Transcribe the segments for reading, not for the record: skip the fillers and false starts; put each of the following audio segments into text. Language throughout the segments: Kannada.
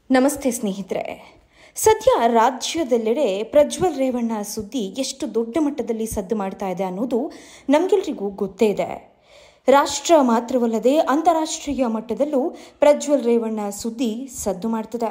ನಮಸ್ತೆ ಸ್ನೇಹಿತರೆ. ಸದ್ಯ ರಾಜ್ಯದೆಲ್ಲೆಡೆ ಪ್ರಜ್ವಲ್ ರೇವಣ್ಣ ಸುದ್ದಿ ಎಷ್ಟು ದೊಡ್ಡ ಮಟ್ಟದಲ್ಲಿ ಸದ್ದು ಮಾಡ್ತಾ ಇದೆ ಅನ್ನೋದು ನಮಗೆಲ್ಲರಿಗೂ ಗೊತ್ತೇ ಇದೆ. ರಾಷ್ಟ್ರ ಮಾತ್ರವಲ್ಲದೆ ಅಂತಾರಾಷ್ಟ್ರೀಯ ಮಟ್ಟದಲ್ಲೂ ಪ್ರಜ್ವಲ್ ರೇವಣ್ಣ ಸುದ್ದಿ ಸದ್ದು ಮಾಡ್ತಿದೆ.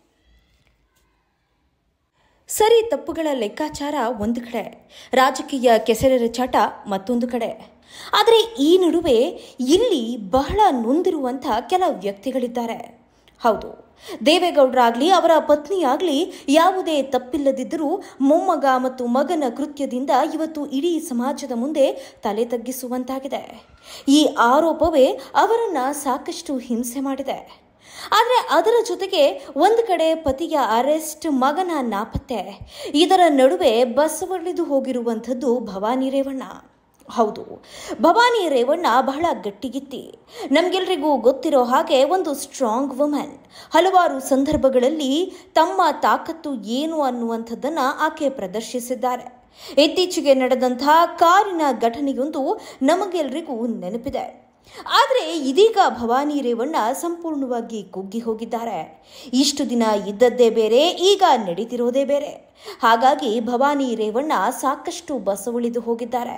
ಸರಿ ತಪ್ಪುಗಳ ಲೆಕ್ಕಾಚಾರ ಒಂದು ಕಡೆ, ರಾಜಕೀಯ ಕೆಸರೆರಚಾಟ ಮತ್ತೊಂದು ಕಡೆ. ಆದರೆ ಈ ನಡುವೆ ಇಲ್ಲಿ ಬಹಳ ನೊಂದಿರುವಂಥ ಕೆಲ ವ್ಯಕ್ತಿಗಳಿದ್ದಾರೆ. ಹೌದು, ದೇವೇಗೌಡರಾಗಲಿ ಅವರ ಪತ್ನಿಯಾಗಲಿ ಯಾವುದೇ ತಪ್ಪಿಲ್ಲದಿದ್ದರೂ ಮೊಮ್ಮಗ ಮತ್ತು ಮಗನ ಕೃತ್ಯದಿಂದ ಇವತ್ತು ಇಡೀ ಸಮಾಜದ ಮುಂದೆ ತಲೆ ತಗ್ಗಿಸುವಂತಾಗಿದೆ. ಈ ಆರೋಪವೇ ಅವರನ್ನು ಸಾಕಷ್ಟು ಹಿಂಸೆ ಮಾಡಿದೆ. ಆದರೆ ಅದರ ಜೊತೆಗೆ ಒಂದು ಕಡೆ ಪತಿಯ ಅರೆಸ್ಟ್, ಮಗನ ನಾಪತ್ತೆ, ಇದರ ನಡುವೆ ಬಸವಳಿದು ಹೋಗಿರುವಂಥದ್ದು ಭವಾನಿ ರೇವಣ್ಣ. ಹೌದು, ಭವಾನಿ ರೇವಣ್ಣ ಬಹಳ ಗಟ್ಟಿಗಿತ್ತಿ. ನಮಗೆಲ್ಲರಿಗೂ ಗೊತ್ತಿರೋ ಹಾಗೆ ಒಂದು ಸ್ಟ್ರಾಂಗ್ ವುಮನ್. ಹಲವಾರು ಸಂದರ್ಭಗಳಲ್ಲಿ ತಮ್ಮ ತಾಕತ್ತು ಏನು ಅನ್ನುವಂಥದ್ದನ್ನು ಆಕೆ ಪ್ರದರ್ಶಿಸಿದ್ದಾರೆ. ಇತ್ತೀಚೆಗೆ ನಡೆದಂತಹ ಕಾರಿನ ಘಟನೆಯೊಂದು ನಮಗೆಲ್ಲರಿಗೂ ನೆನಪಿದೆ. ಆದರೆ ಇದೀಗ ಭವಾನಿ ರೇವಣ್ಣ ಸಂಪೂರ್ಣವಾಗಿ ಕುಗ್ಗಿ ಹೋಗಿದ್ದಾರೆ. ಇಷ್ಟು ದಿನ ಇದ್ದದ್ದೇ ಬೇರೆ, ಈಗ ನಡೀತಿರೋದೇ ಬೇರೆ. ಹಾಗಾಗಿ ಭವಾನಿ ರೇವಣ್ಣ ಸಾಕಷ್ಟು ಬಸವಳಿದು ಹೋಗಿದ್ದಾರೆ.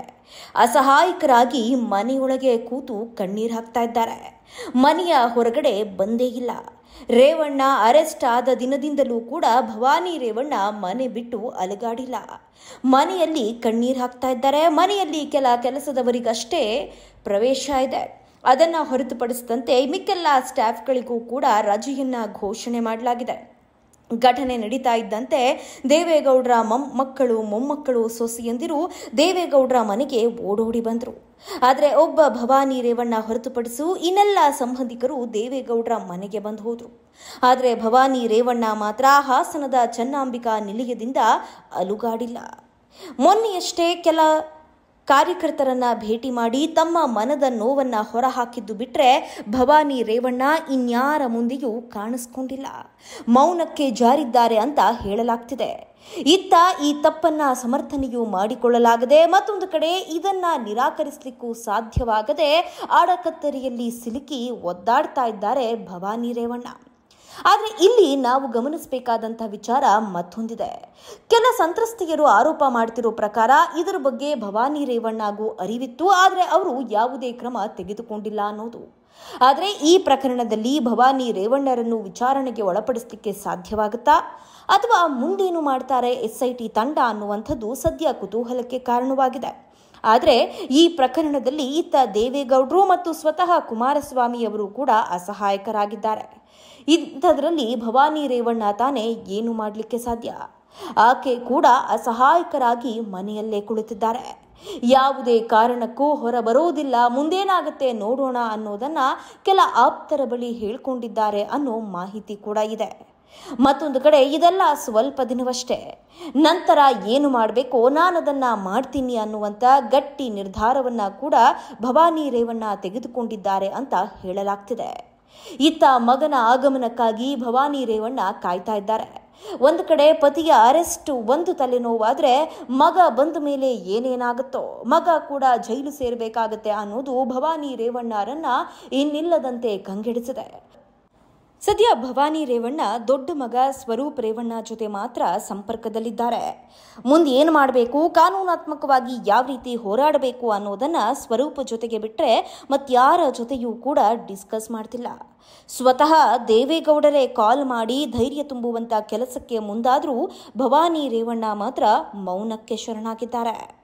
ಅಸಹಾಯಕರಾಗಿ ಮನೆಯೊಳಗೆ ಕೂತು ಕಣ್ಣೀರು ಹಾಕ್ತಾ ಇದ್ದಾರೆ. ಮನೆಯ ಹೊರಗಡೆ ಬಂದೇ ಇಲ್ಲ. ರೇವಣ್ಣ ಅರೆಸ್ಟ್ ಆದ ದಿನದಿಂದಲೂ ಕೂಡ ಭವಾನಿ ರೇವಣ್ಣ ಮನೆ ಬಿಟ್ಟು ಅಲುಗಾಡಿಲ್ಲ. ಮನೆಯಲ್ಲಿ ಕಣ್ಣೀರು ಹಾಕ್ತಾ ಇದ್ದಾರೆ. ಮನೆಯಲ್ಲಿ ಕೆಲಸದವರಿಗಷ್ಟೇ ಪ್ರವೇಶ ಇದೆ. ಅದನ್ನು ಹೊರತುಪಡಿಸಿದಂತೆ ಮಿಕ್ಕೆಲ್ಲ ಸ್ಟಾಫ್ಗಳಿಗೂ ಕೂಡ ರಜೆಯನ್ನ ಘೋಷಣೆ ಮಾಡಲಾಗಿದೆ. ಘಟನೆ ನಡೀತಾ ಇದ್ದಂತೆ ದೇವೇಗೌಡರ ಮಕ್ಕಳು, ಮೊಮ್ಮಕ್ಕಳು, ಸೊಸೆಯಂದಿರು ದೇವೇಗೌಡರ ಮನೆಗೆ ಓಡೋಡಿ ಬಂದರು. ಆದರೆ ಒಬ್ಬ ಭವಾನಿ ರೇವಣ್ಣ ಹೊರತುಪಡಿಸು ಇನ್ನೆಲ್ಲ ಸಂಬಂಧಿಕರು ದೇವೇಗೌಡರ ಮನೆಗೆ ಬಂದು ಹೋದರು. ಆದರೆ ಭವಾನಿ ರೇವಣ್ಣ ಮಾತ್ರ ಹಾಸನದ ಚೆನ್ನಾಂಬಿಕಾ ನಿಲಯದಿಂದ ಅಲುಗಾಡಿಲ್ಲ. ಮೊನ್ನೆಯಷ್ಟೇ ಕೆಲ ಕಾರ್ಯಕರ್ತರನ್ನ ಭೇಟಿ ಮಾಡಿ ತಮ್ಮ ಮನದ ನೋವನ್ನ ಹೊರಹಾಕಿದ್ದು ಬಿಟ್ಟರೆ ಭವಾನಿ ರೇವಣ್ಣ ಇನ್ಯಾರ ಮುಂದೆಯೂ ಕಾಣಿಸ್ಕೊಂಡಿಲ್ಲ. ಮೌನಕ್ಕೆ ಜಾರಿದ್ದಾರೆ ಅಂತ ಹೇಳಲಾಗ್ತಿದೆ. ಇತ್ತ ಈ ತಪ್ಪನ್ನ ಸಮರ್ಥನೆಯೂ ಮಾಡಿಕೊಳ್ಳಲಾಗದೆ, ಮತ್ತೊಂದು ಕಡೆ ಇದನ್ನ ನಿರಾಕರಿಸಲಿಕ್ಕೂ ಸಾಧ್ಯವಾಗದೆ ಆಡಕತ್ತರಿಯಲ್ಲಿ ಸಿಲುಕಿ ಒದ್ದಾಡ್ತಾ ಇದ್ದಾರೆ ಭವಾನಿ ರೇವಣ್ಣ. ಆದರೆ ಇಲ್ಲಿ ನಾವು ಗಮನಿಸಬೇಕಾದಂಥ ವಿಚಾರ ಮತ್ತೊಂದಿದೆ. ಕೆಲ ಸಂತ್ರಸ್ತೆಯರು ಆರೋಪ ಮಾಡ್ತಿರೋ ಪ್ರಕಾರ ಇದರ ಬಗ್ಗೆ ಭವಾನಿ ರೇವಣ್ಣಗೂ ಅರಿವಿತ್ತು, ಆದರೆ ಅವರು ಯಾವುದೇ ಕ್ರಮ ತೆಗೆದುಕೊಂಡಿಲ್ಲ ಅನ್ನೋದು. ಆದರೆ ಈ ಪ್ರಕರಣದಲ್ಲಿ ಭವಾನಿ ರೇವಣ್ಣರನ್ನು ವಿಚಾರಣೆಗೆ ಒಳಪಡಿಸಲಿಕ್ಕೆ ಸಾಧ್ಯವಾಗುತ್ತಾ, ಅಥವಾ ಮುಂದೇನು ಮಾಡ್ತಾರೆ SIT ತಂಡ ಅನ್ನುವಂಥದ್ದು ಸದ್ಯ ಕುತೂಹಲಕ್ಕೆ ಕಾರಣವಾಗಿದೆ. ಆದರೆ ಈ ಪ್ರಕರಣದಲ್ಲಿ ಇತ್ತ ದೇವೇಗೌಡರು ಮತ್ತು ಸ್ವತಃ ಕುಮಾರಸ್ವಾಮಿಯವರು ಕೂಡ ಅಸಹಾಯಕರಾಗಿದ್ದಾರೆ. ಇಂಥದ್ರಲ್ಲಿ ಭವಾನಿ ರೇವಣ್ಣ ತಾನೇ ಏನು ಮಾಡಲಿಕ್ಕೆ ಸಾಧ್ಯ? ಆಕೆ ಕೂಡ ಅಸಹಾಯಕರಾಗಿ ಮನೆಯಲ್ಲೇ ಕುಳಿತಿದ್ದಾರೆ. ಯಾವುದೇ ಕಾರಣಕ್ಕೂ ಹೊರಬರೋದಿಲ್ಲ, ಮುಂದೇನಾಗುತ್ತೆ ನೋಡೋಣ ಅನ್ನೋದನ್ನ ಕೆಲ ಆಪ್ತರ ಬಳಿ ಹೇಳ್ಕೊಂಡಿದ್ದಾರೆ ಅನ್ನೋ ಮಾಹಿತಿ ಕೂಡ ಇದೆ. ಮತ್ತೊಂದು ಕಡೆ ಇದೆಲ್ಲ ಸ್ವಲ್ಪ ದಿನವಷ್ಟೇ, ನಂತರ ಏನು ಮಾಡಬೇಕೋ ನಾನದನ್ನ ಮಾಡ್ತೀನಿ ಅನ್ನುವಂಥ ಗಟ್ಟಿ ನಿರ್ಧಾರವನ್ನ ಕೂಡ ಭವಾನಿ ರೇವಣ್ಣ ತೆಗೆದುಕೊಂಡಿದ್ದಾರೆ ಅಂತ ಹೇಳಲಾಗ್ತಿದೆ. ಇತ್ತ ಮಗನ ಆಗಮನಕ್ಕಾಗಿ ಭವಾನಿ ರೇವಣ್ಣ ಕಾಯ್ತಾ ಇದ್ದಾರೆ. ಒಂದು ಕಡೆ ಪತಿಯ ಅರೆಸ್ಟ್ ಒಂದು ತಲೆನೋವಾದ್ರೆ ಮಗ ಬಂದ ಮೇಲೆ ಏನೇನಾಗುತ್ತೋ, ಮಗ ಕೂಡ ಜೈಲು ಸೇರಬೇಕಾಗತ್ತೆ ಅನ್ನೋದು ಭವಾನಿ ರೇವಣ್ಣರನ್ನ ಇನ್ನಿಲ್ಲದಂತೆ ಕಂಗೆಡಿಸಿದೆ. ಸದ್ಯ ಭವಾನಿ ರೇವಣ್ಣ ದೊಡ್ಡ ಮಗ ಸ್ವರೂಪ್ ರೇವಣ್ಣ ಜೊತೆ ಮಾತ್ರ ಸಂಪರ್ಕದಲ್ಲಿದ್ದಾರೆ. ಮುಂದೆ ಏನು ಮಾಡಬೇಕು, ಕಾನೂನಾತ್ಮಕವಾಗಿ ಯಾವ ರೀತಿ ಹೋರಾಡಬೇಕು ಅನ್ನೋದನ್ನ ಸ್ವರೂಪ್ ಜೊತೆಗೆ ಬಿಟ್ಟರೆ ಮತ್ಯಾರ ಜೊತೆಯೂ ಕೂಡ ಡಿಸ್ಕಸ್ ಮಾಡ್ತಿಲ್ಲ. ಸ್ವತಃ ದೇವೇಗೌಡರೇ ಕಾಲ್ ಮಾಡಿ ಧೈರ್ಯ ತುಂಬುವಂತ ಕೆಲಸಕ್ಕೆ ಮುಂದಾದರೂ ಭವಾನಿ ರೇವಣ್ಣ ಮಾತ್ರ ಮೌನಕ್ಕೆ ಶರಣಾಗಿದ್ದಾರೆ.